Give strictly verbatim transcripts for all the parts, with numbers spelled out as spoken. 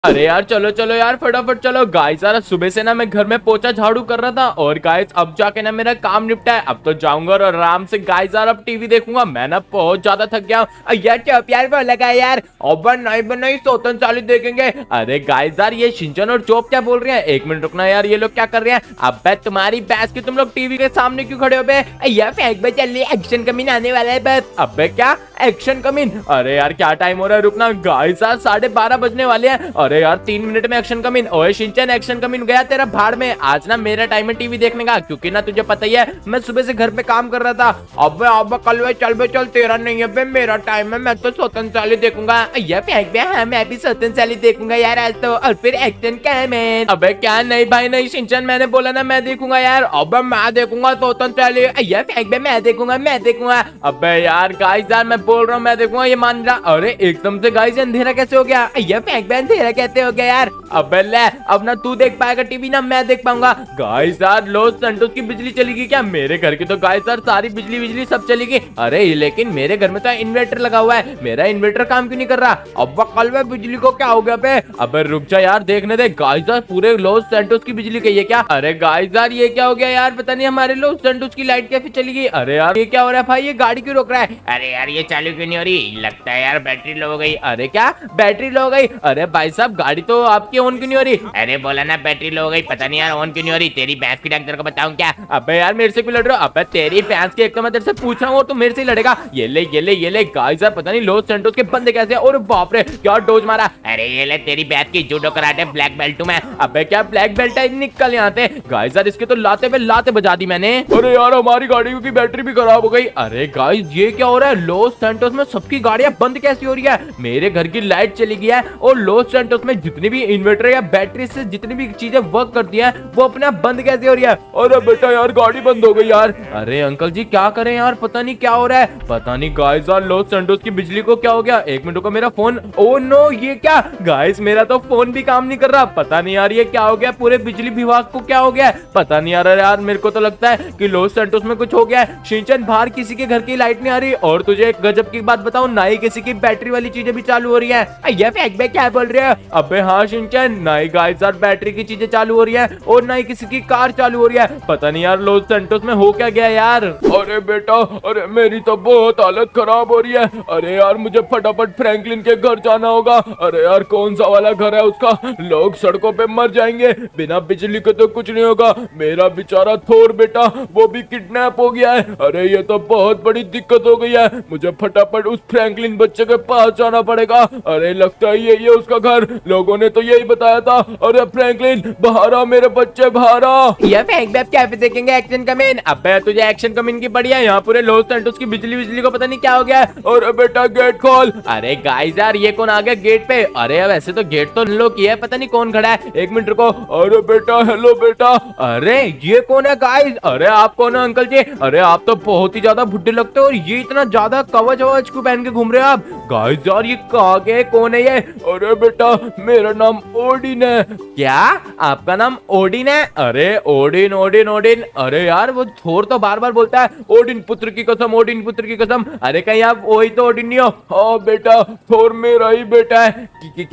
अरे यार चलो चलो यार फटाफट चलो गाइस। यार सुबह से ना मैं घर में पोछा झाड़ू कर रहा था और गाइस अब जाके ना मेरा काम निपटा है। अब तो जाऊंगा और आराम से गाइस यार अब टीवी देखूंगा। मैं ना बहुत ज्यादा थक गया हूँ यार। चुप यार वो लगा यार अब नहीं बनाई सोतन चालीस देखेंगे। अरे गाइस यार ये शिनचैन और चोप क्या बोल रहे हैं, एक मिनट रुकना यार। ये लोग क्या कर रहे हैं? अबे तुम्हारी भैंस की तुम लोग टीवी के सामने क्यों खड़े हो बे? यार फेंक बे चल एक्शन कमीन आने वाला है बस। अबे क्या एक्शन कमीन? अरे यार क्या टाइम हो रहा है, रुकना गाइस यार साढ़े बारह बजने वाले हैं। अरे यार तीन मिनट में एक्शन कमीन। ओए शिनचैन एक्शन कमीन गया तेरा भाड़ में। आज ना मेरा टाइम है टीवी देखने का, क्योंकि ना तुझे पता ही है मैं सुबह से घर पे काम कर रहा था। अबे अबे कल वे चल बे चल, तेरा नहीं है बे मेरा टाइम है। मैं तो स्वतंत्रशाली देखूंगा। ये फेंक बे हाँ मैं भी स्वतंत्रशाली देखूंगा यार आज तो। और फिर एक्शन कमीन। अबे क्या नहीं भाई नहीं शिनचैन, मैंने बोला ना मैं देखूंगा यार। अबे मैं देखूंगा स्वतंत्रशाली। ये फेंक बे मैं देखूंगा मैं देखूंगा। अबे यार गाइस यार मैं बोल रहा हूँ मैं देखूंगा, ये मान रहा। अरे एकदम से गाइस अंधेरा कैसे हो गया? ये फेंक बे अंधेरा कैसे हो गया यार? अबे ले अब ना तू देख पाएगा टीवी ना मैं देख पाऊंगा। गाइस यार लॉस सैंटोस की बिजली चली गई क्या? मेरे घर की तो गाइस यार सारी बिजली बिजली सब चली गई। अरे लेकिन मेरे घर में तो इन्वर्टर लगा हुआ है, मेरा इन्वर्टर काम क्यों नहीं कर रहा? अब कल में बिजली को क्या हो गया बे? अबे रुक जा यार देखने दे। गाइस यार पूरे लॉस सैंटोस की बिजली गई है क्या? अरे गाइस यार ये क्या हो गया यार? पता नहीं हमारे लॉस सैंटोस की लाइट कैसे चली गई? अरे यार ये क्या हो रहा है भाई? ये गाड़ी क्यों रोक रहा है? अरे यार ये चालू क्यों नहीं हो रही? लगता है यार बैटरी लो हो गई। अरे क्या बैटरी लो हो गई? अरे भाई साहब गाड़ी तो आपकी ऑन क्यों नहीं हो रही? अरे बोला ना बैटरी लो हो गई, पता नहीं यार ऑन क्यों नहीं हो रही। तेरी भैंस की डॉक्टर को बताऊं क्या? अबे यार मेरे से क्यों लड़ रहे हो? अबे तेरी भैंस की एक तो मैं तेरे से पूछ रहा हूँ और तू मेरे से ही लड़ेगा। ये ले ये ले ये ले। गाइस यार पता नहीं लॉस सैंटोस के बंदे कैसे हैं। और बाप रे क्या डोज मारा। अरे ये ले तेरी भैंस की जूडो कराटे ब्लैक बेल्ट में। अबे क्या ब्लैक बेल्ट है? निकल यहाँ से। गाइस यार इसके तो लाते पे लाते बजा दी मैंने। अरे यार हमारी गाड़ी की बैटरी भी खराब हो गई। अरे गाइस ये क्या हो रहा है? लॉस सैंटोस में सबकी गाड़ियां बंद कैसी हो रही है? मेरे घर की लाइट चली गई है और लॉस सैंटोस में जितनी भी इन्वर्टर या बैटरी से जितनी भी चीजें वर्क करती है वो अपने आप बंद कैसे हो रही है? अरे बेटा यार गाड़ी बंद हो गई यार। अरे अंकल जी क्या करें यार, पता नहीं क्या हो रहा है। पता नहीं गाइस यार लॉस सैंटोस की बिजली को क्या हो गया? एक मिनट को मेरा फोन। ओ नो ये क्या गाइस मेरा तो फोन भी काम नहीं कर रहा। पता नहीं यार ये क्या हो गया? पूरे बिजली विभाग को क्या हो गया? पता नहीं यार। यार मेरे को तो लगता है कि लॉस सैंटोस में कुछ हो गया है। शिनचैन बाहर किसी के घर की लाइट नहीं आ रही और तुझे एक गजब की बात बताऊं ना ही किसी की बैटरी वाली चीजें भी चालू हो रही है। ये फेंक बे क्या बोल रहे हो? अबे हाँ शिनचैन ना ही गाइस यार बैटरी की चीजें चालू हो रही है और ना ही किसी की कार चालू हो रही है। पता नहीं यार लॉस सैंटोस में हो क्या गया यार। अरे बेटा अरे मेरी तो बहुत हालत खराब हो रही है। अरे यार मुझे फटाफट फ्रैंकलिन के घर जाना होगा। अरे यार कौन सा वाला घर है उसका? लोग सड़कों पे मर जाएंगे, बिना बिजली के तो कुछ नहीं होगा। मेरा बेचारा थोर बेटा वो भी किडनैप हो गया है। अरे ये तो बहुत बड़ी दिक्कत हो गई है। मुझे फटाफट उस फ्रैंकलिन बच्चे के पास जाना पड़ेगा। अरे लगता है यही है उसका घर, लोगों ने तो यही बताया था। अरे फ्रैंकलिन बाहर आ मेरे बच्चे बाहर आ। ये फेंक बैप कैफे देखेंगे एक्शन कमीन। अबे तुझे एक्शन कमीन की बढ़िया, यहाँ पूरे लॉस सैंटोस की बिजली बिजली को पता नहीं क्या हो गया। अरे बेटा गेट खोल। अरे गाइस यार ये कौन आ गया गेट पे? अरे वैसे तो गेट तो लोग किया है, पता नहीं कौन खड़ा है। एक मिनट रुको। अरे बेटा हेलो बेटा। अरे ये कौन है गाइस? अरे आप कौन है अंकल जी? अरे आप तो बहुत ही ज्यादा बुड्ढे लगते हो और ये इतना ज्यादा कवच ववच क्यों पहन के घूम रहे हो आप? गाइस यार ये कहाँ के कौन है ये? अरे बेटा मेरा नाम ओडिन है। क्या आपका नाम ओडिन है? अरे ओडिन ओडिन ओडिन। अरे यार वो थोर तो बार बार बोलता है ओडिन पुत्र की कसम ओडिन पुत्र की कसम। अरे कहीं आप वही तो ओडिन नहीं हो? हाँ बेटा थोर मेरा ही बेटा है।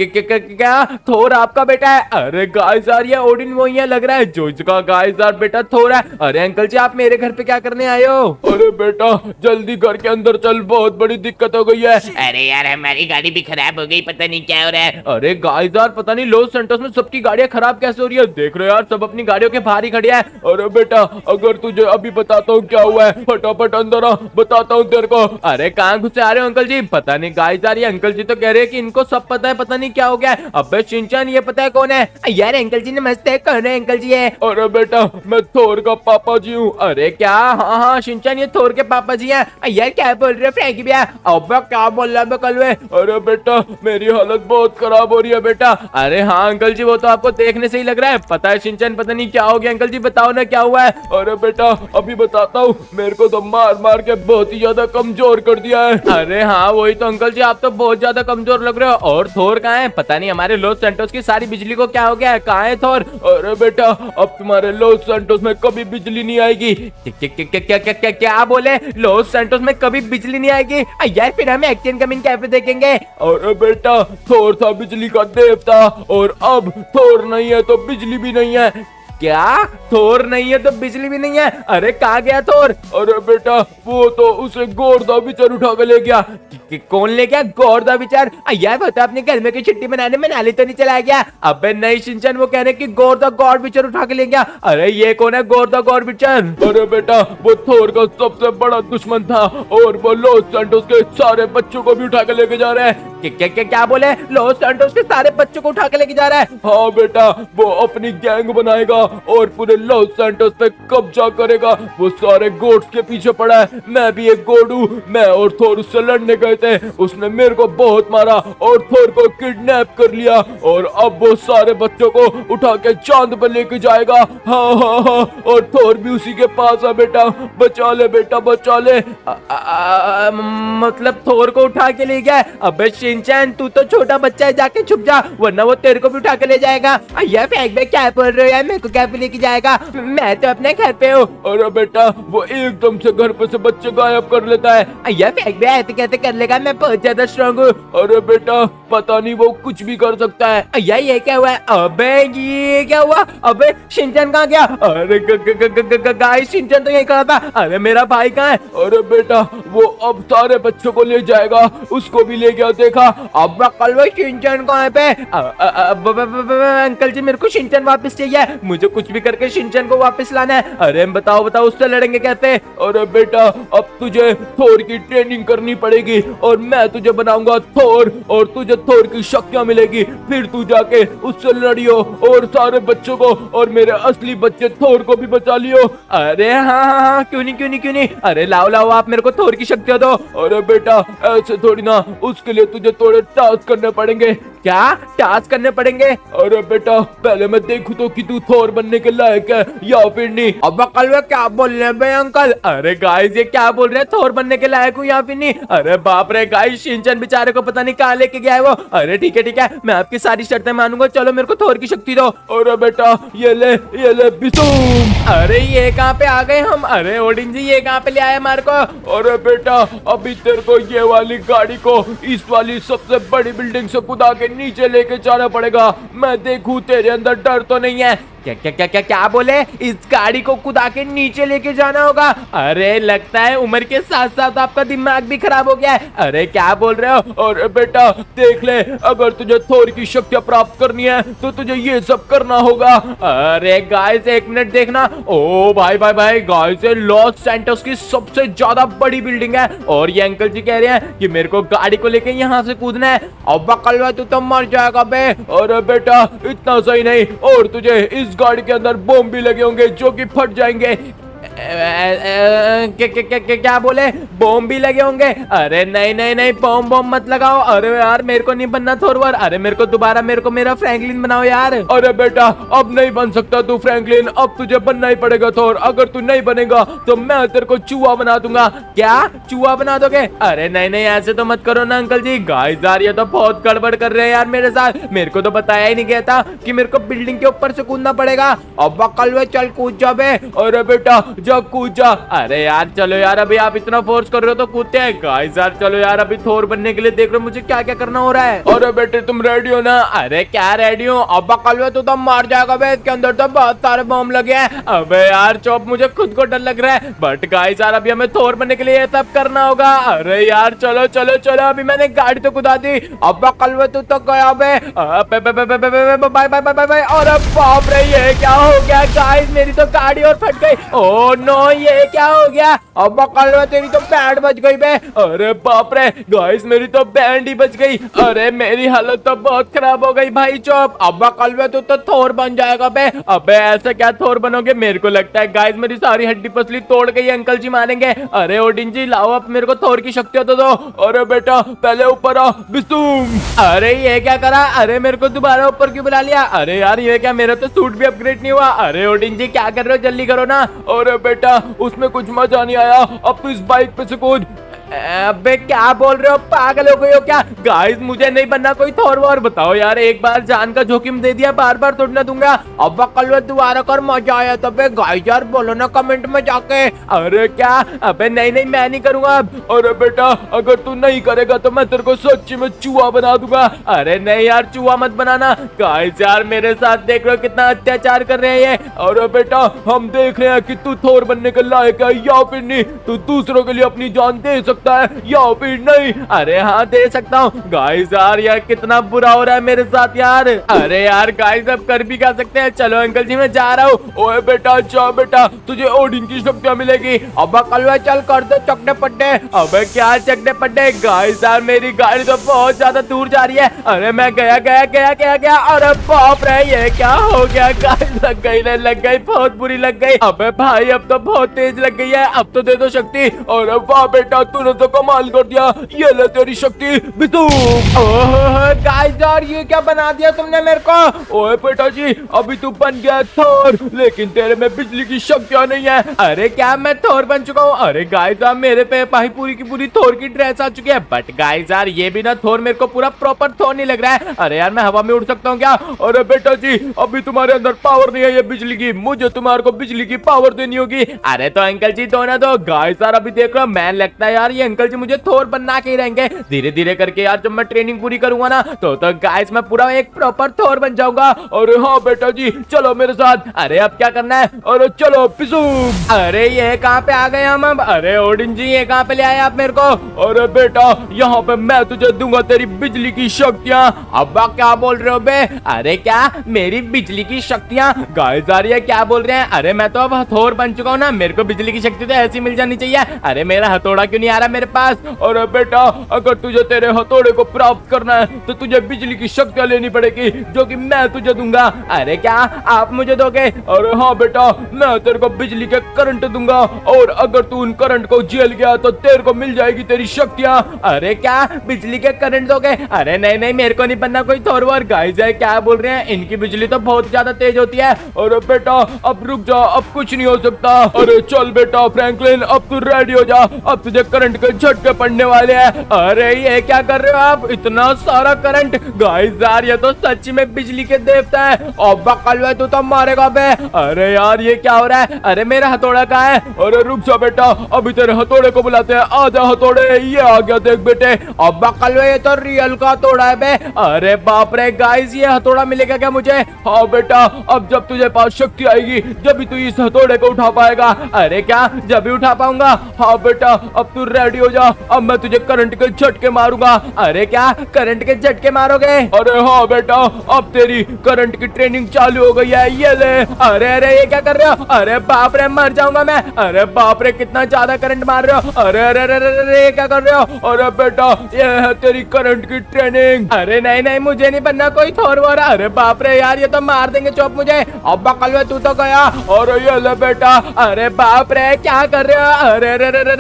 क्या थोर आपका बेटा है? अरे गाइस यार ये ओडिन वही है लग रहा है जो इसका गाइस यार बेटा थोर है। अरे अंकल जी आप मेरे घर पे क्या करने आए हो? अरे बेटा जल्दी घर के अंदर चल, बहुत बड़ी दिक्कत हो गई है। अरे यार हमारी गाड़ी भी खराब हो गई, पता नहीं क्या हो रहा है। अरे गाइस यार पता नहीं लॉस सैंटोस में सबकी गाड़ियां खराब कैसे हो रही है? देख रहे हो यार सब अपनी गाड़ियों के बाहर ही खड़ी है। अरे बेटा अगर तुझे अभी बताता हूँ क्या हुआ है, फटाफट अंदर आ बताता हूँ तेरे को। अरे कहाँ घुसे आ रहे हो अंकल जी? पता नहीं गाइस यार ये अंकल जी तो कह रहे हैं कि इनको सब पता है, पता नहीं क्या हो गया है। अबे शिनचैन ये पता है कौन है? यार अंकल जी नमस्ते, कौन है अंकल जी है? अरे बेटा मैं थोर का पापा जी हूँ। अरे क्या? हाँ हाँ शिनचैन ये थोर के पापा जी हैं। यार क्या बोल रहे हो फ्रैंकी भैया? अब क्या बोल रहा है कलवे? अरे बेटा मेरी हालत बहुत खराब हो रही है बेटा। अरे हाँ अंकल जी वो तो आपको देखने से ही लग रहा है। पता है शिनचैन पता नहीं क्या हो गया। अंकल जी बताओ ना क्या हुआ है? अरे बेटा अभी बताता हूँ, मेरे को तो मार मार के बहुत ही ज्यादा कमजोर कर दिया है। अरे हाँ वही तो अंकल जी आप तो बहुत ज्यादा कमजोर लग रहे हो। और थोर कहाँ है? पता नहीं हमारे लॉस सैंटोस की सारी बिजली को क्या हो गया है? कहाँ है थोर? अरे बेटा अब तुम्हारे लॉस सैंटोस में कभी बिजली नहीं आएगी। क्या क्या क्या क्या बोले? लॉस सैंटोस में कभी बिजली नहीं आएगी? यार फिर हम एक्शन कमीन कैफे देखेंगे। अरे बेटा थोर था बिजली का देवता, और अब थोर नहीं है तो बिजली भी नहीं है। क्या थोर नहीं है तो बिजली भी नहीं है? अरे कहाँ गया थोर? अरे बेटा वो तो उसे गोरदा विचार उठा के ले गया। कि, कि, कौन ले गया गोरदा विचार? यार बता, अपने घर में की छुट्टी मनाने में नाली तो नहीं चला गया? अबे नहीं शिनचैन, वो कह रहे कि गोरदा गॉड विचार उठा के ले गया। अरे ये कौन है गोरदा गॉड विचार? अरे बेटा वो थोर का सबसे बड़ा दुश्मन था, और वो लॉस सैंटोस के सारे बच्चों को भी उठा के लेके जा रहा है। कि, क्या, क्या, क्या बोले? लॉस सैंटोस के सारे बच्चों को उठा के लेके जा रहा है? हाँ बेटा, वो अपनी गैंग बनाएगा और पूरे लॉस सैंटोस पे कब्जा करेगा। वो सारे गोड्स के पीछे पड़ा है। मैं भी एक गोड हूँ। मैं और थोर उससे लड़ने गए थे, उसने मेरे को बहुत मारा और थोर को किडनैप कर लिया, और अब वो सारे बच्चों को उठा के चांद पर लेके जाएगा। हाँ हाँ हाँ, और थोर भी उसी के पास है। बेटा बचा ले, बेटा बचा ले। आ, आ, आ, मतलब थोर को उठा के ले गया? अबे शिनचैन तू तो छोटा बच्चा है, जाके छुप जा, वरना वो तेरे को भी उठा के ले जाएगा। यार फेंक बे, क्या बोल रहे हो यार? मेरे को क्या लेके जाएगा? मैं तो अपने घर पे हूँ। अरे बेटा वो एकदम से घर पे से बच्चे गायब कर लेता है। यार फेंक बे, ऐसे कैसे कर लेगा? मैं बहुत ज्यादा स्ट्रांग हूँ। अरे बेटा पता नहीं, वो कुछ भी कर सकता है। यार ये क्या हुआ? अबे ये क्या हुआ? अबे शिनचैन कहाँ गया? अरे गाइस शिनचैन तो यही खड़ा था। अरे मेरा भाई कहाँ है? अरे बेटा वो अब सारे बच्चों को ले जाएगा, उसको भी ले गया। देखा अब कल वो शिनचैन कहाँ पे? अंकल जी मेरे को शिनचैन वापस चाहिए, मुझे कुछ भी करके शिनचैन को वापस लाना है। अरे बताओ बताओ उससे लड़ेंगे कैसे? अरे बेटा अब तुझे थोर की ट्रेनिंग करनी पड़ेगी, और मैं तुझे बनाऊंगा थोर, और तुझे थोर की शक्तियां मिलेगी। फिर तू जाके उससे लड़ियो और सारे बच्चों को और मेरे असली बच्चे थोर को भी बचा लियो। अरे हाँ हाँ हाँ, क्यों नहीं क्यों नहीं क्यों नहीं। अरे लाओ लाओ, आप मेरे को थोर की शक्तियां दो। अरे बेटा ऐसे थोड़ी ना, उसके लिए तुझे थोड़े टास्क करने पड़ेंगे। क्या टास्क करने पड़ेंगे? अरे बेटा पहले मैं देखूं तो कि तू थोर बनने के लायक है या फिर नहीं। अब कल वे क्या बोल रहे हैं अंकल? अरे गाइस ये क्या बोल रहे हैं, थोर बनने के लायक हूँ या फिर नहीं? अरे बाप रे गाइस, शिनचैन बेचारे को पता नहीं कहाँ लेके गया है वो। अरे ठीक है ठीक है, मैं आपकी सारी शर्तें मानूंगा, चलो मेरे को थोर की शक्ति दो। अरे बेटा ये ले ये ले बिसूम। अरे ये कहाँ पे आ गए हम? अरे ओडिन जी ये कहाँ पे ले आए हमारे को? अरे बेटा अभी तेरे को ये वाली गाड़ी को इस वाली सबसे बड़ी बिल्डिंग से कूदा के नीचे लेके जाना पड़ेगा। मैं देखूं तेरे अंदर डर तो नहीं है। क्या क्या क्या क्या क्या बोले? इस गाड़ी को कूदा के नीचे लेके जाना होगा? अरे लगता है उम्र के साथ साथ आपका दिमाग भी खराब हो गया है। अरे क्या बोल रहे हो? अरे बेटा देख ले, अगर तुझे थोर की शक्तियां प्राप्त करनी है तो तुझे ये सब करना होगा। अरे गाइस एक मिनट देखना। ओ भाई भाई भाई गाइस, लॉस सैंटोस की सबसे ज्यादा बड़ी बिल्डिंग है, और ये अंकल जी कह रहे हैं कि मेरे को गाड़ी को लेके यहाँ से कूदना है। अब कलवा तू तो मर जाएगा बे। अरे बेटा इतना सही नहीं, और तुझे इस गाड़ी के अंदर बम भी लगे होंगे जो कि फट जाएंगे। क्या क्या क्या क्या बोले? बॉम्ब भी लगे होंगे? अरे नहीं नहीं नहीं, बॉम्ब बॉम्ब मत लगाओ। अरे यार मेरे को नहीं बनना थोरवर। अरे मेरे को दोबारा मेरे को मेरा फ्रैंकलिन बनाओ यार। अरे बेटा अब नहीं बन सकता तू फ्रैंकलिन, अब तुझे बनना ही पड़ेगा थोर। अगर तू नहीं बनेगा तो मैं तेरे को चूहा बना दूंगा। क्या चूहा बना दोगे? अरे नहीं नहीं ऐसे तो मत करो ना अंकल जी। गाइस यार ये तो बहुत गड़बड़ कर रहे हैं यार मेरे साथ। मेरे को तो बताया ही नहीं गया था कि मेरे को बिल्डिंग के ऊपर से कूदना पड़ेगा। अब कल चल कूद जा बे। अरे बेटा जा कूद जा। अरे यार चलो यार, अभी आप इतना फोर्स कर रहे हो तो कूदते हैं। गाइस यार चलो यार, अभी थोर बनने के लिए देख रहे हो मुझे क्या क्या करना हो रहा है। अरे बेटे तुम रेडी हो ना? अरे क्या रेडी हो? अब कल तू तो मार जाएगा बे, इसके अंदर तो बहुत सारे बम लगे हैं। अबे यार चौप, मुझे खुद को डर लग रहा है। बट गाइस यार अभी हमें थोर बनने के लिए ये सब करना होगा। अरे यार चलो चलो चलो, अभी मैंने गाड़ी तो कुदा दी। अब कल तू तो गया बे। Bye bye bye bye. और बाप रे ये क्या हो गया गाइस, मेरी तो गाड़ी और फट गई। ओ नो ये क्या हो गया? अब कल तेरी तो बैंड बच गई बे। अरे बाप रे गाइस मेरी तो बैंड ही बच गई। अरे मेरी हालत तो बहुत खराब हो गई भाई चौप। अब कल तू तो थोर बन जाएगा बे। अबे ऐसे क्या थोर बनोगे? मेरे को लगता है गाइस मेरी सारी हड्डी पसली तोड़ गई, अंकल जी मानेंगे। अरे ओडिन जी लाओ अब मेरे को थोर की शक्तियां तो दो। अरे बेटा पहले ऊपर आ बिसूम। अरे ये क्या करा? अरे मेरे को दोबारा ऊपर क्यों बुला लिया? अरे यार ये क्या, मेरा तो सूट भी अपग्रेड नहीं हुआ। अरे ओडिन जी क्या कर रहे हो, जल्दी करो ना। अरे बेटा उसमें कुछ मजा नहीं आया, अब तो इस बाइक पे से कूद। अबे क्या बोल रहे हो, पागल हो गए हो क्या? गाइस मुझे नहीं बनना कोई थोर वोर। बताओ यार, एक बार जान का जोखिम दे दिया, बार बार तोड़ना दूंगा। अब कल दोबारा कर, मजा आया तो गाइस यार बोलो ना कमेंट में जाके। अरे क्या? अबे नहीं नहीं मैं नहीं करूंगा अब। अरे बेटा अगर तू नहीं करेगा तो मैं तेरे को सच्ची में चूहा बना दूंगा। अरे नहीं यार, चूहा मत बनाना। गाइस यार मेरे साथ देख रहे हो कितना अत्याचार कर रहे हैं ये। अरे बेटा हम देख रहे हैं कि तू थोर बनने के लायक है या फिर नहीं। तू दूसरों के लिए अपनी जान दे सकता है या फिर नहीं? अरे हाँ दे सकता हूँ। गाइस यार यार कितना बुरा हो रहा है मेरे साथ यार। अरे यार गाइस अब कर भी क्या सकते हैं। चलो अंकल जी मैं जा रहा हूँ। ओए बेटा जा बेटा, तुझे ओडिन की शक्तियाँ मिलेगी। अब कल चल कर दो चकने पट्टे। अबे क्या चकने पट्टे? गाइस यार मेरी गाड़ी तो बहुत ज्यादा दूर जा रही है। अरे मैं गया गया गया गया गया। अरे बाप रे ये क्या हो गया? गाइस लग गई ले लग गई, बहुत बुरी लग गई। अबे भाई अब तो बहुत तेज लग गई है, अब तो दे दो शक्ति। अरे वाह बेटा तूने तो कमाल कर दिया, ये ले तेरी शक्ति बितू। ओह गाइस यार ये क्या बना दिया तुमने मेरे को? ओए बेटा जी अभी तू बन गया थोर, लेकिन तेरे में बिजली की शक्तियाँ नहीं है। अरे क्या मैं थोर बन चुका हूँ? अरे गाइस यार मेरे पे भाई पूरी की पूरी थोर की ड्रेस आ चुकी है। बट गाइस यार ये भी ना थोर मेरे को पूरा प्रॉपर थोर नहीं लग रहा है। अरे यार मैं हवा में उड़ सकता हूँ क्या? अरे बेटा जी अभी तुम्हारे अंदर पावर नहीं है ये बिजली की, मुझे तुम्हारे को बिजली की पावर देनी होगी। अरे तो अंकल जी दो ना दो। गाइस यार अभी देख रहा हूँ, मैं लगता है यार ये अंकल जी मुझे थोर बनना के ही रहेंगे। धीरे धीरे करके यार जब मैं ट्रेनिंग पूरी करूंगा ना तो तो गाइस मैं पूरा एक प्रॉपर थोर बन जाऊंगा। अरे हाँ बेटा जी चलो मेरे साथ। अरे अब क्या करना है? अरे चलो पिसू। अरे ये कहाँ पे आ गए हम अब? अरे ओडिन जी ये कहाँ पे ले आए आप मेरे को? अरे बेटा यहाँ पे मैं तुझे दूंगा तेरी बिजली की शक्तियाँ। अब क्या बोल रहे हो बे? अरे क्या मेरी बिजली की शक्तियाँ? गाइस यार ये क्या बोल रहे हैं? अरे मैं तो अब हथौड़ बन चुका हूँ ना, मेरे को बिजली की शक्ति तो ऐसी मिल जानी चाहिए। अरे मेरा हथौड़ा क्यों नहीं आ रहा मेरे पास? अरे बेटा अगर तुझे तेरे हथौड़े को प्राप्त करना है तो तुझे बिजली की शक्तियाँ लेनी पड़ेगी, जो कि मैं तुझे दूंगा। अरे क्या आप मुझे दोगे? अरे हाँ बेटा मैं तेरे को बिजली के करंट दूंगा, और अगर तू उन करंट को झेल गया तो तेरे को मिल जाएगी तेरी शक्तियाँ। अरे क्या बिजली के करंट दोगे? अरे नहीं नहीं मेरे को नहीं बनना कोई थोर वोर। गाइस यार क्या बोल रहे हैं? इनकी बिजली तो बहुत ज्यादा तेज होती है। अरे बेटा अब रुक जा, अब कुछ नहीं हो सकता। अरे चल बेटा फ्रैंकलिन अब तू रेडी हो जा, अब तुझे करंट के झटके पड़ने वाले हैं। अरे ये क्या कर रहे हो आप? इतना सारा करंट। गाइस यार ये तो सच्ची में बिजली के देवता है। अब कलवा तू तो मारेगा बे। अरे यार ये क्या हो रहा है? अरे मेरा हथौड़ा कहाँ है? अरे रुक जा बेटा अभी तेरे हथौड़े को बुलाते हैं। आजा हथौड़े, ये आ गया देख बेटे। अब कलवा ये तो रियल का हथौड़ा है बे। अरे बाप रे गाइस ये हथौड़ा मिलेगा क्या मुझे? हाँ बेटा अब जब तुझे पास शक्ति आएगी जब भी तू इस हथौड़े को उठा पाएगा। अरे क्या जब भी उठा पाऊंगा? हाँ बेटा अब तू रेडी हो जा, अब मैं तुझे करंट के झटके मारूंगा। अरे क्या करंट के झटके मारोगे? अरे हाँ बेटा अब तेरी करंट की ट्रेनिंग चालू हो गई है, ये ले। अरे अरे ये क्या कर रहे हो? अरे बाप रे मर जाऊंगा मैं। अरे बाप रे कितना ज्यादा करंट मार रहे हो। अरे अरे अरे अरे ये क्या कर रहे हो? अरे बेटा ये है तेरी करंट की ट्रेनिंग। अरे नहीं नहीं मुझे नहीं बनना कोई थोर वोर। अरे बाप रे यार ये तो मार देंगे चौप मुझे। अब कलवा तू तो गया। और ये ले बेटा। अरे बाप रे क्या कर रहे हो? अरे अरे अरे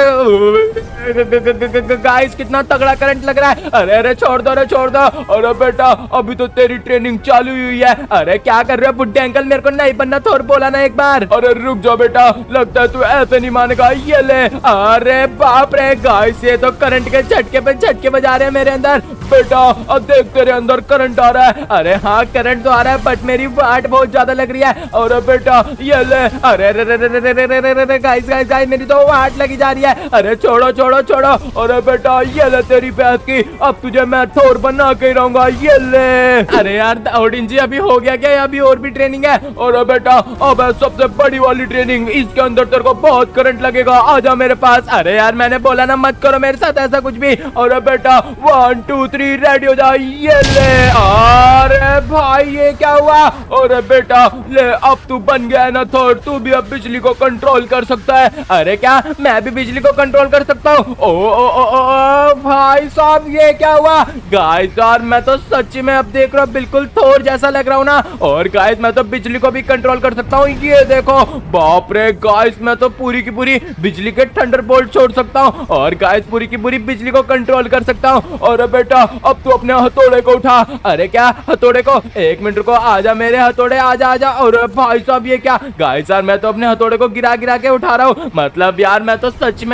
अरे गाइस कितना तगड़ा करंट लग रहा है। अरे अरे छोड़ दो, अरे छोड़ दो। अरे बेटा अभी तो तेरी ट्रेनिंग चालू हुई है। अरे क्या कर रहे हो बुड्ढे अंकल? मेरे को नहीं बनना थोर, बोला ना एक बार। अरे रुक जा बेटा, लगता है तू ऐसे नहीं मानेगा, ये ले। अरे बाप रे गाइस ये तो करंट के झटके पे झटके बजा रहे हैं मेरे अंदर। बेटा अब देख तेरे अंदर करंट आ रहा है। अरे हाँ करंट तो आ रहा है बट मेरी वाट बहुत ज्यादा लग रही है। अरे बेटा ये ले। अरे अरे अरे अरे अरे अरे गाइस गाइस गाइस मेरी तो वाट लगी जा रही है। अरे छोड़ो छोड़ो छोड़ो। अरे बेटा ये ले तेरी पैस की, अब तुझे मैं थोर बना के रहूंगा, ये ले। अरे यार ओडिन जी अभी हो गया क्या? अभी और भी ट्रेनिंग है? अरे बेटा अब है सबसे बड़ी वाली ट्रेनिंग, इसके अंदर तेरे को बहुत करंट लगेगा, आजा मेरे पास। अरे यार मैंने बोला ना मत करो मेरे साथ ऐसा कुछ भी। अरे बेटा वन टू थ्री रेडी हो जा, ये ले। अरे भाई ये क्या हुआ? अरे बेटा ले अब तू बन गया है ना थोर, तू भी अब बिजली को कंट्रोल कर सकता है। अरे क्या मैं भी बिजली को कंट्रोल कर सकता हूँ? ओ ओ ओ ओ भाई साहब ये क्या हुआ? गाइस यार मैं तो सच्ची में अब देख रहा हूँ बिल्कुल थोर जैसा लग रहा हूँ ना। और गाइस मैं तो बिजली को भी कंट्रोल कर सकता हूँ, ये देखो। बाप रे गाइस मैं तो पूरी की पूरी बिजली के थंडरबोल्ट छोड़ सकता हूँ, और गाइस पूरी की पूरी बिजली को कंट्रोल कर सकता हूँ। अरे बेटा अब तू अपने हथौड़े को उठा। अरे क्या हथौड़े को? एक मिनट रुको, आजा मेरे हथौड़े, आजा आजा। और भाई साहब ये क्या? गाइस यार मैं तो अपने हथौड़े को गिरा गिरा के उठा रहा हूँ, मतलब यार मैं तो सच में अब थोर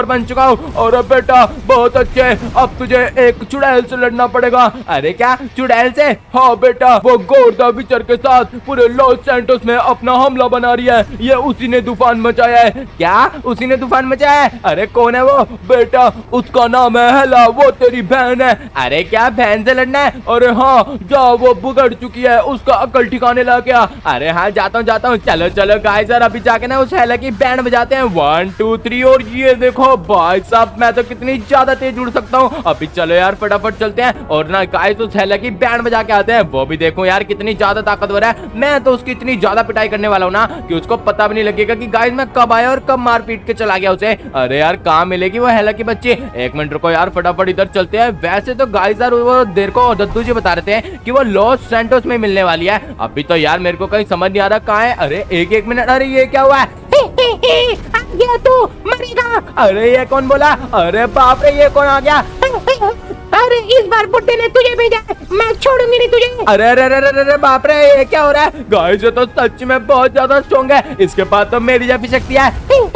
बन चुका हूँ। और बेटा बहुत अच्छे, अब तुझे एक चुड़ैल से लड़ना पड़ेगा। अरे क्या चुड़ैल से? हाँ बेटा, वो गोर्दा विचर के साथ पूरे लॉस सैंटोस में अपना हमला बना रही है। ये उसी ने तूफान मचाया है। क्या उसी ने तूफान मचाया है? अरे कौन है वो? बेटा उसका नाम है हेला, वो तेरी बहन है। अरे क्या बहन से लड़ना है? अरे हाँ जा, वो बिगड़ चुकी है, उसका अकल ठिकाने ला क्या। अरे हाँ जाता हूँ जाता हूँ। चलो चलो गाइस यार, अभी जाके ना उस हेला की बैंड बजाते हैं। One two three. और ये देखो भाई साहब, मैं तो कितनी ज्यादा तेज उड़ सकता हूँ। अभी चलो यार फटाफट चलते हैं और ना गाइस उस हेला की बैंड बजा के आते हैं। वो भी देखो यार कितनी ज्यादा ताकतवर है। मैं तो उसकी इतनी ज्यादा पिटाई करने वाला हूँ ना कि उसको पता भी नहीं लगेगा कि गाइस मैं कब आया और कब मार पीट के चला गया उसे। अरे यार कहाँ मिलेगी वो हेला की बच्ची? एक मिनट रुको यार, फटाफट इधर चलते हैं। वैसे तो गाइस यार वो देर को दद्दू जी बता रहे थे कि वो लॉस सैंटोस में मिलने वाली है। अभी तो यार मेरे को कहीं समझ नहीं आ रहा कहाँ है। अरे एक एक मिनट, अरे ये क्या हुआ है? आ गया तू, मरेगा। अरे ये कौन बोला? अरे बाप रे, ये कौन आ गया? अरे इस बार बुड्ढे ने तुझे भेजा है, मैं छोड़ूंगी नहीं तुझे। अरे अरे अरे अरे अरे बाप रे, ये क्या हो रहा है? गाइस ये तो सच में बहुत ज्यादा स्ट्रॉन्ग है। इसके पास तो मेरी जैसी शक्ति है।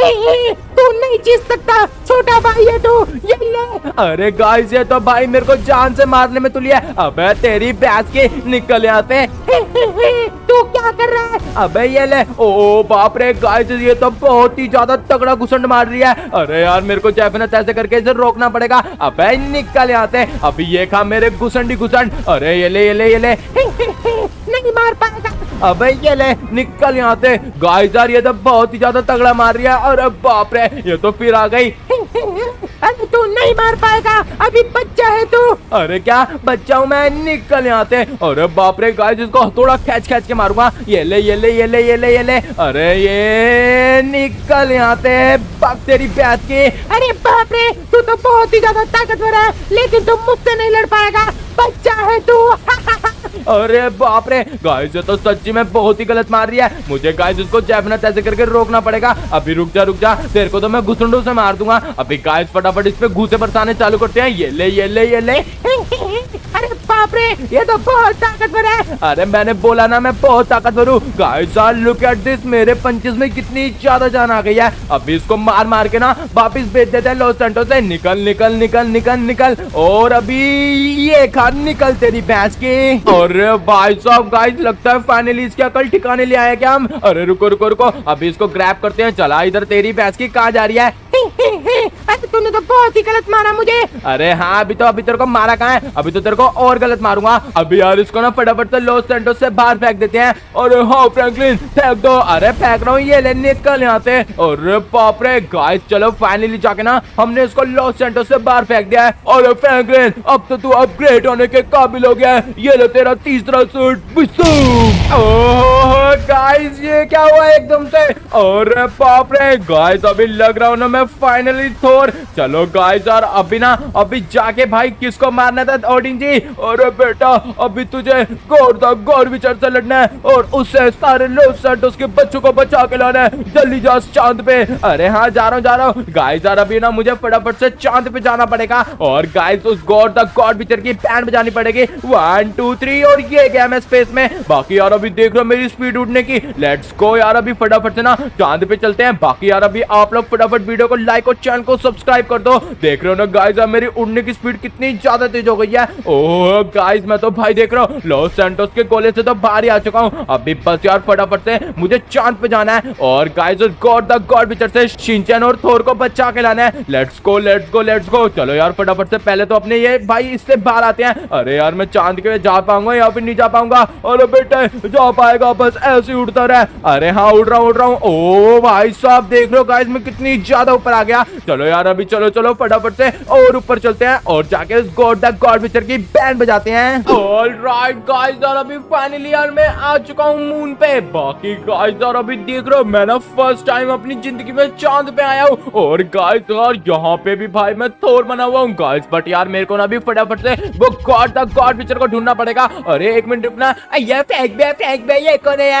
तू नहीं जीत सकता, छोटा भाई है तू, ये ले। अरे गाइस ये तो भाई मेरे को जान से मारने में तुली है। अबे तेरी बैच के निकल आते। तू क्या कर रहा है? अबे ये ले। ओ बाप रे गाइस, ये तो बहुत ही ज्यादा तगड़ा घुसंड मार रही है। अरे यार मेरे को डेफिनेट ऐसे करके इसे रोकना पड़ेगा। अबे निकल आते। अभी ये खा मेरे घुसंडी घुसंड। अरे ये ले ये ले ये ले। नहीं मार पाएगा। अबे ये ले, निकल यहाँ से। गाइस यार ये तो बहुत ही ज्यादा तगड़ा मार रही है। अरे बाप रे, ये तो फिर आ गई। अरे तू नहीं मार पाएगा, अभी बच्चा है तू। अरे क्या बच्चा हूँ मैं? निकल यहाँ से। अरे बाप रे गाइस, इसको थोड़ा खींच खींच के मारूंगा। ये ले ये ले ये ले ये ले ये ले। अरे ये निकल यहाँ से, भाग तेरी बैठ के। अरे बाप रे, तू तो बहुत ही ज्यादा ताकतवर है, लेकिन तू मुझसे नहीं लड़ पाएगा, बच्चा है तू। अरे बाप रे गाइस, ये तो सच्ची में बहुत ही गलत मार रही है। मुझे गाइस इसको डेफिनेट ऐसे करके रोकना पड़ेगा। अभी रुक जा रुक जा, तेरे को तो मैं घुसंडों से मार दूंगा। अभी गाइस फटाफट इस पे घूसे बरसाने चालू करते हैं। ये ले ये ले ये ले। अरे बाप रे, ये तो बहुत ताकतवर है। अरे मैंने बोला ना मैं बहुत ताकतवर हूँ। गाइस लुक एट दिस, मेरे पंचेस में कितनी ज्यादा जान आ गई है। अभी इसको मार मार के ना वापिस भेज देते हैं लॉस सैंटोस से। निकल निकल निकल निकल निकल। और अभी ये खा, निकल तेरी भैंस की। अरे भाई साहब गाइस, लगता है फाइनली इसकी अकल ठिकाने ले आए क्या हम। अरे रुको रुको रुको, अभी इसको ग्रैब करते हैं। चला इधर, तेरी भैंस की कहाँ जा रही है? अरे तूने तो बहुत ही गलत मारा मुझे। अरे हाँ, अभी तो अभी तेरे को मारा कहाँ है? अभी तो तेरे को और गलत मारूंगा। अभी यार इसको ना फटाफट से लॉस सैंटोस से बाहर फेंक देते हैं। अरे हाँ फ्रैंकलिन, फेंक दो। अरे फेंक रहा हूँ, ये ले, निकल यहाँ से। अरे बाप रे गाइस, चलो फाइनली जाके ना हमने इसको लॉस सैंटोस से बाहर फेंक दिया है। अरे फ्रैंकलिन, अब तो तू अपग्रेड होने के काबिल हो गया है। ये ले तेरा तीसरा सूट। ओह गाइस, ये क्या हुआ एकदम से? अरे बाप रे गाइस, अभी लग रहा हूँ ना मैं फाइनली थोर। चलो गाइस यार, अभी ना अभी जाके भाई किसको मारना था ओडिन जी? अरे बेटा, अभी तुझे गोर्दा गॉर्विचर से लड़ना है और उससे सारे लॉस सैंटोस के बच्चों को बचा के लाना है। जल्दी जा चांद पे। अरे हाँ जा रहा हूँ जा रहा हूँ। गाइस यार अभी ना मुझे फटाफट से चांद पे जाना पड़ेगा और गाइस उस गोर्दा गॉर्विचर की बैंड बजानी पड़ेगी। One two three. और ये गया मैं स्पेस में। बाकी यार अभी देख रहे हो मेरी स्पीड उड़ने की। लेट्स गो यार, अभी फटाफट से ना चांद पे चलते हैं। बाकी यार अभी आप लोग फटाफट वीडियो को लाइक और चैनल को सब्सक्राइब कर दो। देख रहे हो ना गाइस, अब मेरी उड़ने की स्पीड कितनी ज्यादा तेज हो गई है। ओह गाइस, मैं तो भाई देख रहा हूँ लॉस सैंटोस के गोले से तो बाहर ही आ चुका हूँ। अभी बस यार फटाफट से मुझे चांद पे जाना है और गाइस उस गॉड द गॉर्विचर से शिनचैन और थोर को बचा के लाना है। Let's go let's go let's go. चलो यार फटाफट से पहले तो अपने ये भाई इससे बाहर आते हैं। अरे यार मैं चांद के जा पाऊंगा या फिर नहीं जा पाऊंगा? अरे बेटे जा पाएगा, बस ऐसे ही उड़ता रहे। अरे हाँ उड़ रहा हूँ उड़ रहा हूँ। ओ भाई साहब देख लो गाइस, मैं कितनी ज्यादा ऊपर आ गया। चलो यार अभी चलो चलो फटाफट से और ऊपर चलते हैं और जाके उस गॉड द गॉर्विचर की बैंड बजाते हैं। ऑलराइट गाइस यार, अभी फाइनली यार मैं आ चुका हूँ मून पे। बाकी गाइस यार अभी देख रहे हो मैं ना फर्स्ट टाइम अपनी जिंदगी में चांद पे आया हूँ और गाइस यार यहाँ पे भी भाई मैं थोर बना हुआ हूँ गाइस। बट यार मेरे को ना अभी फटाफट से वो गॉड द गॉर्विचर को ढूंढना पड़ेगा। अरे एक मिनट रुकना, ये फेंक बे फेंक बे, ये कौन है यार?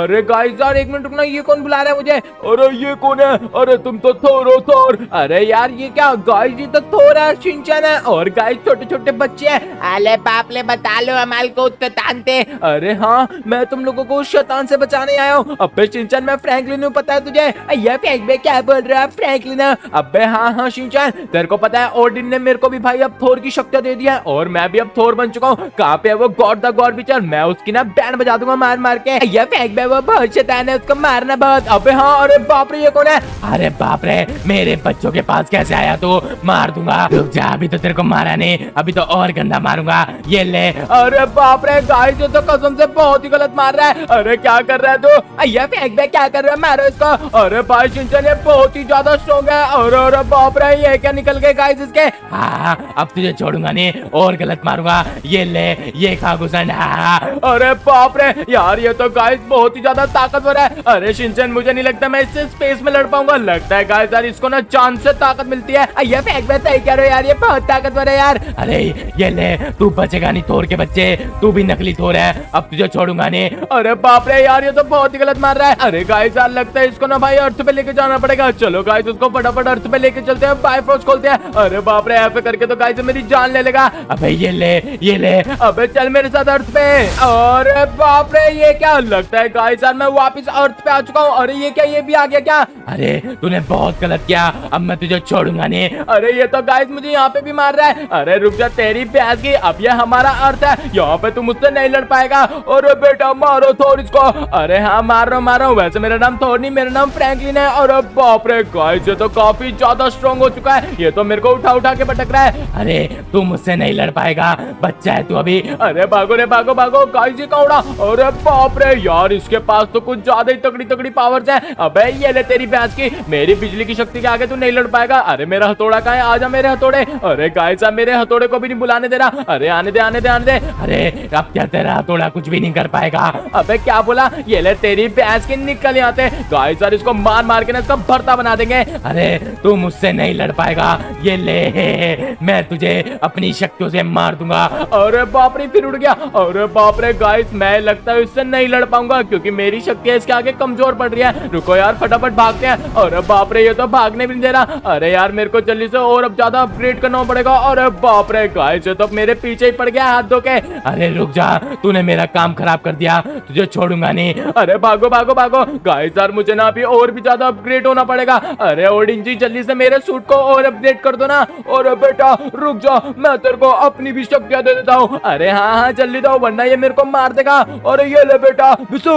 अरे गाइस यार एक मिनट रुकना, ये कौन बुला रहा है मुझे? अरे ये कौन है? अरे तुम तो थोर हो थोर। अरे यार ये क्या गाइस, ये तो थोर है, शिनचैन है और गाइस छोटे छोटे बच्चे हैं। अले बाप ले बता लो हमारे को तानते। अरे हाँ मैं तुम लोगों को उस शैतान से बचाने आया हूँ। अबे शिनचैन मैं फ्रैंकलिन हूँ, पता है तुझे? ये फेंक बे, क्या बोल रहा है फ्रैंकलिन? अबे हाँ हाँ शिनचैन, तेरे को पता है ओडिन ने मेरे को भी भाई अब थोर की शक्ति दे दिया है और मैं भी अब थोर बन चुका हूँ। कहाँ पे है वो गॉड द गॉड विचर? मैं उसकी ना बैंड बजा दूंगा मार मार के। ये फेंक बे, वो बहुत शैतान है, उसको मारना बहुत। अबे हाँ, अरे बाप रे ये कौन है? अरे बाप रे, मेरे बच्चों के पास कैसे आया तू? मार दूंगा, रुक जा, अभी तो तेरे को मारा नहीं, अभी तो और गंदा मारूंगा, ये ले। अरे बाप रे गाइस, ये तो कसम से बहुत ही गलत मार रहा है। अरे क्या कर रहा है तू? ये फेंक बे, क्या कर रहा है? मारो इसको। अरे भाई शिनचैन ये बहुत ही ज्यादा स्ट्रॉन्ग है। अरे अरे बाप रे, ये क्या निकल गए गाइस इसके? हाँ अब तुझे छोड़ूंगा नहीं और गलत मारूंगा, ये ले, ये खा घुसन। अरे बाप रे यार, ये तो गाइस बहुत ही ज्यादा ताकतवर है। अरे शिनचैन मुझे नहीं लगता मैं इससे स्पेस में लड़ पाऊंगा, लगता है गाइस यार इसको ना चांद से ताकत मिलती है। ये फेंक बे, सही कह रहे हो यार, ये बहुत ताकतवर है यार। अरे ये ले, तू बचेगा नहीं थोर के बच्चे, तू भी नकली थोर है, अब तुझे छोड़ूंगा नहीं। अरे बाप रे यार, ये तो बहुत ही गलत मार रहा है। अरे गाइस यार लगता है इसको ना भाई अर्थ पे लेके जाना पड़ेगा। चलो गाइस उसको फटाफट अर्थ पे लेके चलते हैं, बायफोर्स खोलते हैं। अरे बाप रे, ऐसे करके तो गाइस मेरी जान ले लेगा। अबे ये ले ये ले, अबे चल मेरे साथ अर्थ पे। अरे बाप रे, ये क्या? लगता है गाइस यार मैं वापस अर्थ पे आ चुका हूँ। अरे ये क्या, ये भी आ गया क्या? अरे तूने बहुत गलत किया, अब मैं तुझे छोड़ूंगा नहीं। अरे ये तो गाइस मुझे यहाँ पे भी मार रहा है। अरे रुक जा, तेरी प्याज की, अब ये हमारा अर्थ है, यहाँ पे तू मुझसे नहीं लड़ पाएगा। अरे बेटा मारो थोर इसको। अरे हाँ मार रहा हूँ मार रहा हूँ, वैसे मेरा नाम थोर नहीं, मेरा नाम फ्रैंकलिन है। अरे बाप रे गाइस, ये तो काफी ज्यादा स्ट्रॉन्ग हो चुका है, ये तो मेरे को उठा उठा के पटक रहा है। अरे तू मुझसे नहीं लड़ पाएगा, बच्चा है तू अभी। अरे भागो रे भागो भागो गाइस, ये कौन उड़ा? अरे बाप रे यार, इसके पास तो कुछ ज्यादा ही तगड़ी तगड़ी पावर्स है। अबे ये ले तेरी भैंस की, मेरी बिजली की शक्ति के आगे तू नहीं लड़ पाएगा। अरे मेरा हथौड़ा कहाँ है? आजा मेरे हथौड़े। अरे गाइस साहब मेरे हथौड़े को भी नहीं बुलाने दे रहा। अरे आने दे आने दे आने दे। अरे अब क्या तेरा हथौड़ा कुछ भी नहीं कर पाएगा। अबे क्या बोला? ये ले तेरी भैंस की, निकल यहाँ से। गाइस यार इसको मार मार के ना इसका भरता बना देंगे। अरे तू मुझसे नहीं लड़ पाएगा, ये ले, मैं तुझे अपनी शक्तियों से मार दूंगा। अरे बाप रे, फिर उड़ गया। अरे बाप रे गाइस, मैं लगता है इससे नहीं लड़ पाऊंगा क्योंकि मेरी शक्ति इसके आगे कमजोर पड़ रही है। रुको यार फटाफट भागते हैं। अरे बाप रे, ये तो भागने भी नहीं दे रहा। अरे यार मेरे को जल्दी से और अब ज्यादा अपग्रेड करना पड़ेगा। अरे बाप रे गाइस, ये तो मेरे पीछे ही पड़ गया हाथ धो के। अरे रुक जा, तूने मेरा काम खराब कर दिया, तुझे छोड़ूंगा नहीं। अरे भागो भागो भागो गाइस यार, मुझे ना अभी और भी ज्यादा अपग्रेड होना पड़ेगा। अरे ओडिन जी जल्दी से मेरे सूट को और अपग्रेड कर दो ना। अरे बेटा रुक जा, मैं तेरे को अपनी भी शक्तियां दे देता हूँ। अरे हाँ हाँ जल्दी दो वरना ये मेरे को मार देगा। अरे ये ले बेटा,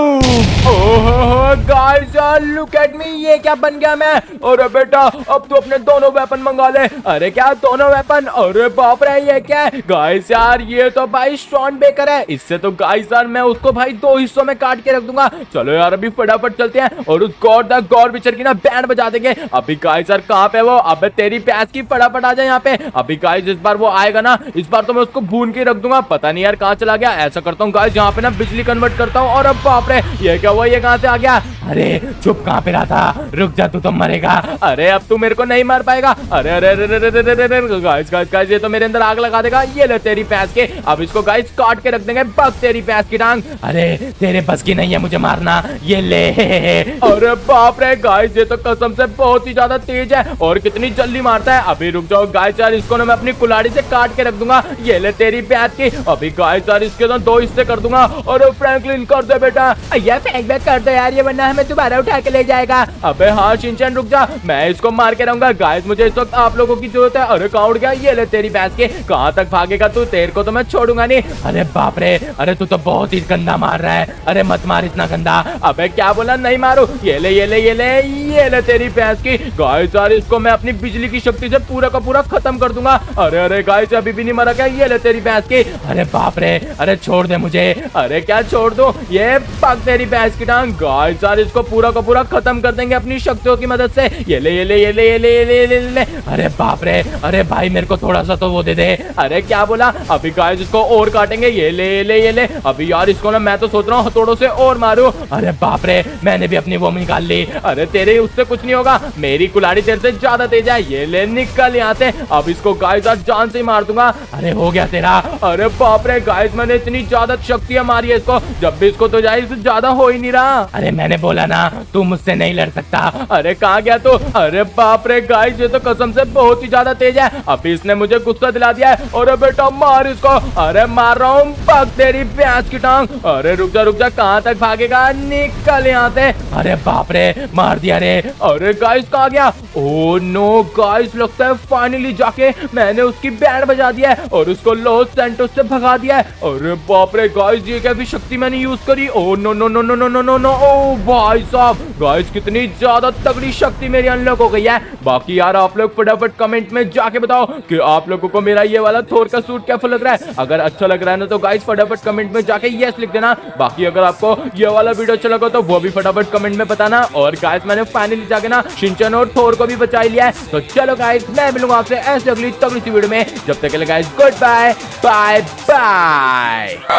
ओह गाइस यार लुक एट मी, ये क्या बन गया मैं। अरे बेटा अब तू अपने दोनों वेपन मंगा ले। अरे क्या दोनों वेपन? अरे बाप रे ये क्या है गाइस यार, ये तो भाई स्टोन बेकर है। इससे तो गाइस यार मैं उसको भाई दो हिस्सों में काट के रख दूंगा। चलो यार अभी फटाफट चलते हैं और उस गॉड द गॉड विचर की ना बैंड बजा देंगे। अभी गाइस यार कहाँ पे वो? अबे तेरी प्याज की, फटाफट आ जाए यहाँ पे। अभी गाइस इस बार वो आएगा ना, इस बार तो मैं उसको भून के रख दूंगा। पता नहीं यार कहाँ चला गया। ऐसा करता हूँ गाइस यहाँ पे ना बिजली कन्वर्ट करता हूँ। और अब बाप रे ये क्या हुआ, ये कहाँ से आ गया? अरे चुप कहाँ पे रहा था, रुक जा तू तो मरेगा। अरे अब तू मेरे को नहीं मार पाएगा। अरे अरे अरे अरे अरे अरे गाइस गाइस गाइस, ये तो मेरे अंदर आग लगा देगा। ये ले तेरी प्याज के, अब इसको गाइस काट के रख देंगे। बस तेरी प्याज की टांग। अरे तेरे बस की नहीं है मुझे मारना, ये ले। अरे बाप रे गाइस, ये तो कसम से बहुत ही ज्यादा तेज है और कितनी जल्दी मारता है। अभी रुक जाओ गाइस यार, इसको ना मैं अपनी कुल्हाड़ी से काट के रख दूंगा। ये ले तेरी प्याज की। अभी गाइस यार इसके तो दो हिस्से कर दूंगा। और फ्रैंकलिन कर दे बेटा। ये फेंक बैक कर दो यार, ये वरना हमें दोबारा उठा के ले जाएगा। अबे हाँ शिनचैन रुक जा, मैं इसको मार के रहूंगा। गाइस मुझे इस वक्त आप लोगों की जरूरत है। अरे कहाँ उड़ गया? ये ले तेरी भैंस के, कहाँ तक भागेगा तू? तेरे को तो मैं छोड़ूंगा नहीं। अरे बाप रे, अरे तू तो बहुत ही गंदा मार रहा है। अरे मत मार इतना गंदा। अबे क्या बोला? नहीं मारो। ये ले ये ले ये ले ये ले तेरी भैंस की। गाइस यार इसको मैं अपनी बिजली की शक्ति से पूरा का पूरा खत्म कर दूंगा। अरे अरे गाइस अभी भी नहीं मरा क्या? ये ले तेरी भैंस की। अरे बाप रे, अरे छोड़ दे मुझे। अरे क्या छोड़ दो? ये पक तेरी भैंस की टांग। गाइस यार इसको पूरा का पूरा खत्म कर देंगे अपनी शक्तियों की मदद से। ये ले ये ले ये ले ये ले ये ले ये ले। अरे बाप रे, अरे भाई मेरे को थोड़ा सा तो वो दे दे। अरे क्या बोला? अभी गाइस इसको और काटेंगे। ये ले ये ले ये ले। अभी यार इसको ना मैं तो सोच रहा हूँ हथौड़ों से और मारूं। अरे बाप रे, मैंने भी अपनी वो निकाल ली। अरे तेरे उससे कुछ नहीं होगा, मेरी कुल्हाड़ी तेरे से ज्यादा तेज है। ये ले निकल यहाँ से। अब इसको गाइस यार जान से ही मार दूंगा। अरे हो गया तेरा। अरे बाप रे गाइस, मैंने इतनी ज्यादा शक्तियां मारी है इसको। जब भी इसको तो जाए ज्यादा हो ही नहीं रहा। अरे मैंने बोला ना तू मुझसे नहीं लड़ सकता। अरे कहाँ गया तू? अरे बाप रे गाइस, ये तो कसम से बहुत ही ज्यादा तेज है। अभी इसने मुझे गुस्सा दिला दिया है। अरे बेटा मार इसको। अरे मार रहा हूँ, पक तेरी प्याज की टांग। अरे रुक जा रुक जा, कहाँ तक भागेगा? निकल यहाँ से। अरे बाप रे मार दिया रे। अरे गाइस कहाँ गया? ओह नो गाइस, लगता है फाइनली जाके मैंने उसकी बैंड बजा दिया है और उसको लॉस सैंटोस से भगा दिया है। अरे बाप रे गाइस, ये कैसी शक्ति मैंने यूज करी? Oh no no no no no no no no ओ भाई साहब, गाइस कितनी ज्यादा तगड़ी शक्ति मेरी अनलॉक हो गई है। बाकी यार आप लोग फटाफट कमेंट में जाके बताओ कि आप लोगों को मेरा ये वाला थोर का सूट कैसा लग रहा है। अगर अच्छा लग रहा है ना तो गाइस फटाफट कमेंट में जाके यस लिख देना। बाकी अगर आपको ये वाला वीडियो अच्छा लगा तो वो भी फटाफट कमेंट में बताना। और गाइस मैंने फाइनली जाके ना शिनचैन और थोर को भी बचा लिया है। तो चलो गाइस, मैं मिलूंगा आपसे ऐसे अगली तगड़ी सी वीडियो में। जब तक के लिए guys good bye bye bye.